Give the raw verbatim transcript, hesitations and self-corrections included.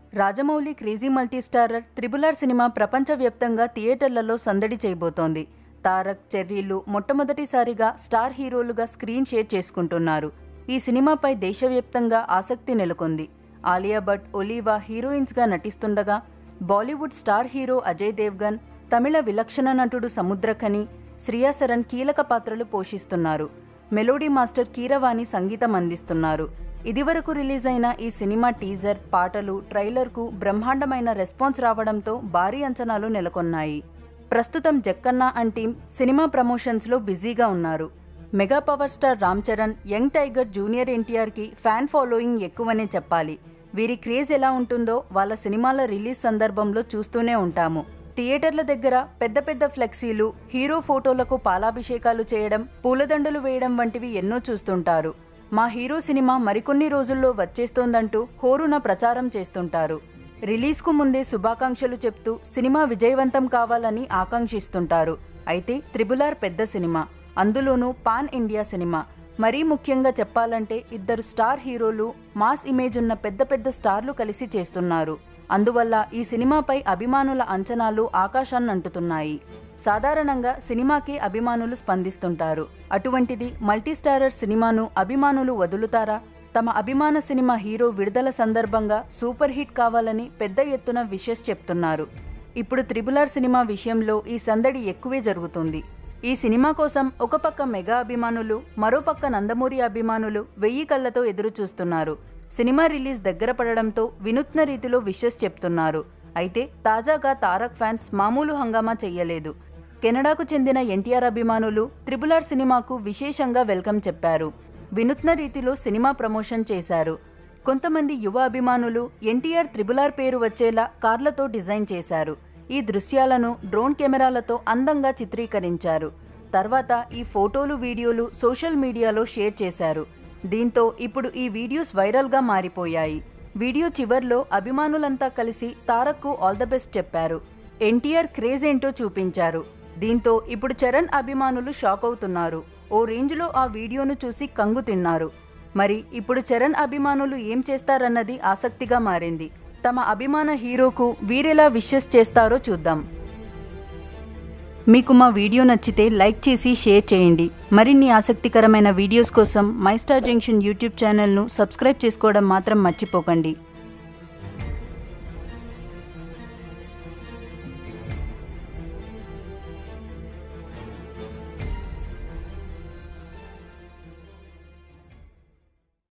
Rajamouli crazy multistarrer triple R cinema ప్రపంచవ్యాప్తంగా థియేటర్లలో సందడి చేయబోతోంది. తారక్, చెర్రీలు మొట్టమొదటిసారిగా స్టార్ హీరోలుగా స్క్రీన్ షేర్ చేసుకుంటున్నారు. ఈ సినిమాపై దేశవ్యాప్తంగా ఆసక్తి నెలకొంది. ఆలియా భట్, ఒలీవా హీరోయిన్స్గా నటిస్తుండగా బాలీవుడ్ స్టార్ హీరో అజయ్ దేవ్గన్, తమిళ విలక్షణ నటుడు సముద్రఖని, శ్రియా సరన్ కీలక పాత్రలు పోషిస్తున్నారు. మెలోడీ మాస్టర్ కీరవాణి సంగీతం అందిస్తున్నారు. ఇదివరకు రిలీజ్ అయిన ఈ సినిమా టీజర్, పాటలు, ట్రైలర్కు బ్రహ్మాండమైన రెస్పాన్స్ రావడంతో భారీ అంచనాలు నెలకొన్నాయి. ప్రస్తుతం జక్కన్న అండ్ టీమ్ సినిమా ప్రమోషన్స్లో బిజీగా ఉన్నారు. Mega power star Ram Charan, young tiger junior ఎన్టీఆర్కి ఫ్యాన్ ఫాలోయింగ్ ఎక్కువనే చెప్పాలి. వీరి క్రేజ్ ఎలా ఉంటుందో వాళ్ళ సినిమాల రిలీజ్ సందర్భంలో చూస్తూనే ఉంటాము. థియేటర్ల దగ్గర పెద్ద పెద్ద ఫ్లెక్సీలు, హీరో ఫోటోలకు పాలాభిషేకాలు చేయడం, పూలదండలు వేయడం వంటివి ఎన్నో చూస్తుంటారు. మా హీరో సినిమా మరికొన్ని రోజుల్లో వచ్చేస్తోందంటూ హోరున ప్రచారం చేస్తుంటారు. రిలీజ్కు ముందే శుభాకాంక్షలు చెప్తూ సినిమా విజయవంతం కావాలని ఆకాంక్షిస్తుంటారు. అయితే త్రిబుల్ ఆర్ పెద్ద సినిమా, అందులోనూ పాన్ ఇండియా సినిమా. మరీ ముఖ్యంగా చెప్పాలంటే ఇద్దరు స్టార్ హీరోలు, మాస్ ఇమేజ్ ఉన్న పెద్ద పెద్ద స్టార్లు కలిసి చేస్తున్నారు. అందువల్ల ఈ సినిమాపై అభిమానుల అంచనాలు ఆకాశాన్ని అంటుతున్నాయి. సాధారణంగా సినిమాకి అభిమానులు స్పందిస్తుంటారు. అటువంటిది మల్టీస్టారర్ సినిమాను అభిమానులు వదులుతారా? తమ అభిమాన సినిమా హీరో విడుదల సందర్భంగా సూపర్ హిట్ కావాలని పెద్ద ఎత్తున విషెస్ చెప్తున్నారు. ఇప్పుడు త్రిబుల్ ఆర్ సినిమా విషయంలో ఈ సందడి ఎక్కువే జరుగుతుంది. ఈ సినిమా కోసం ఒక పక్క మెగా అభిమానులు, మరోపక్క నందమూరి అభిమానులు వెయ్యి కళ్ళతో ఎదురు చూస్తున్నారు. సినిమా రిలీజ్ దగ్గర పడడంతో వినూత్న రీతిలో విషెస్ చెప్తున్నారు. అయితే తాజాగా తారక్ ఫ్యాన్స్ మామూలు హంగామా చెయ్యలేదు. కెనడాకు చెందిన ఎన్టీఆర్ అభిమానులు త్రిబుల్ ఆర్ సినిమాకు విశేషంగా వెల్కమ్ చెప్పారు. వినూత్న రీతిలో సినిమా ప్రమోషన్ చేశారు. కొంతమంది యువ అభిమానులు ఎన్టీఆర్ త్రిబుల్ ఆర్ పేరు వచ్చేలా కార్లతో డిజైన్ చేశారు. ఈ దృశ్యాలను డ్రోన్ కెమెరాలతో అందంగా చిత్రీకరించారు. తర్వాత ఈ ఫోటోలు, వీడియోలు సోషల్ మీడియాలో షేర్ చేశారు. దీంతో ఇప్పుడు ఈ వీడియోస్ వైరల్గా మారిపోయాయి. వీడియో చివర్లో అభిమానులంతా కలిసి తారక్కు ఆల్ ద బెస్ట్ చెప్పారు. ఎన్టీఆర్ క్రేజ్ ఏంటో చూపించారు. దీంతో ఇప్పుడు చరణ్ అభిమానులు షాక్ అవుతున్నారు. ఓ రేంజ్లో ఆ వీడియోను చూసి కంగు తిన్నారు. మరి ఇప్పుడు చరణ్ అభిమానులు ఏం చేస్తారన్నది ఆసక్తిగా మారింది. తమ అభిమాన హీరోకు వీరెలా విషెస్ చేస్తారో చూద్దాం. మీకు మా వీడియో నచ్చితే లైక్ చేసి షేర్ చేయండి. మరిన్ని ఆసక్తికరమైన వీడియోస్ కోసం మై స్టార్ జంక్షన్ యూట్యూబ్ ఛానల్ను సబ్స్క్రైబ్ చేసుకోవడం మాత్రం మర్చిపోకండి.